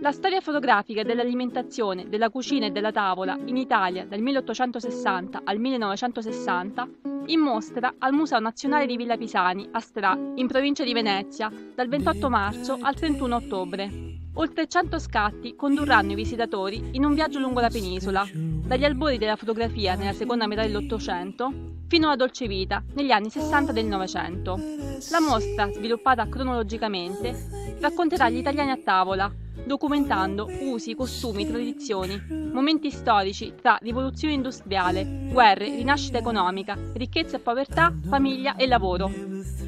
La storia fotografica dell'alimentazione, della cucina e della tavola in Italia dal 1860 al 1960 in mostra al Museo Nazionale di Villa Pisani a Stra, in provincia di Venezia, dal 28 marzo al 31 ottobre. Oltre 100 scatti condurranno i visitatori in un viaggio lungo la penisola, dagli albori della fotografia nella seconda metà dell'Ottocento fino alla dolce vita negli anni 60 del Novecento. La mostra, sviluppata cronologicamente, racconterà gli italiani a tavola, documentando usi, costumi, tradizioni, momenti storici tra rivoluzione industriale, guerre, rinascita economica, ricchezza e povertà, famiglia e lavoro.